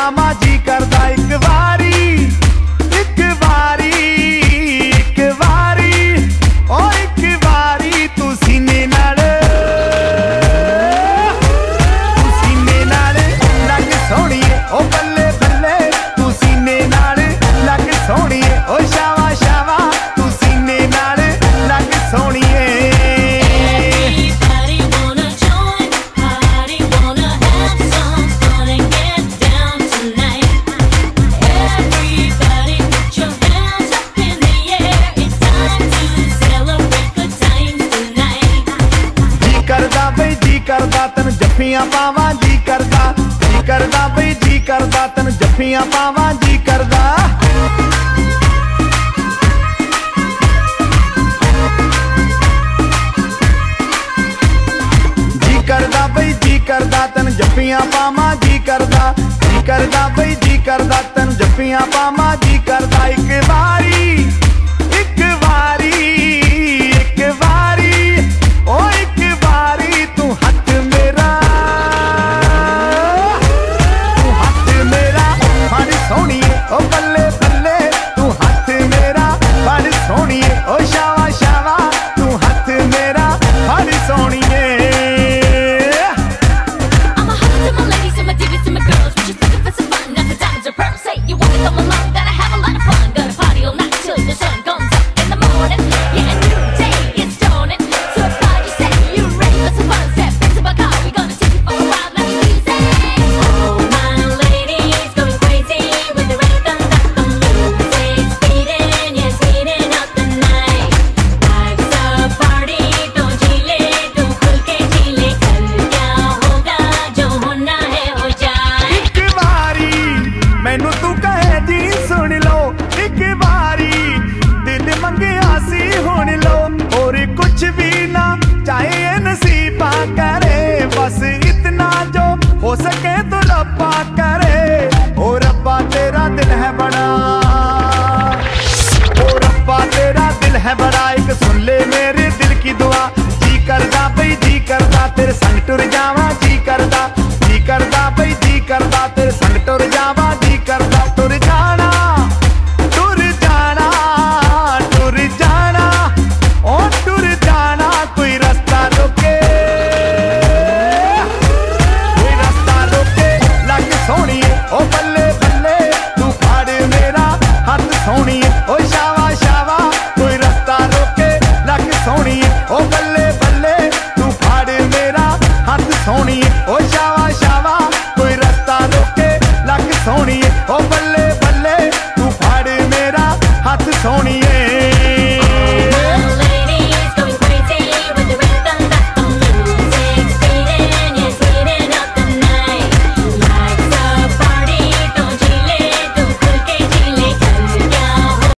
पावा जी करदा एक वारी ओ एक वारी तू सीने नाल लग सोहणीए ओ बल्ले बल्ले तू सीने नाल लग सोहणीए ओ शावा शावा तू सीने नाल लग सोहणीए। करदा तन जफ्फियां पावा जी करदा बई जी करदा तन जफ्फियां पावा जी करदा। जी करदा बई जी करदा तन जफ्फियां पावा जी करदा बई जी करदा तन जफ्फियां पावा।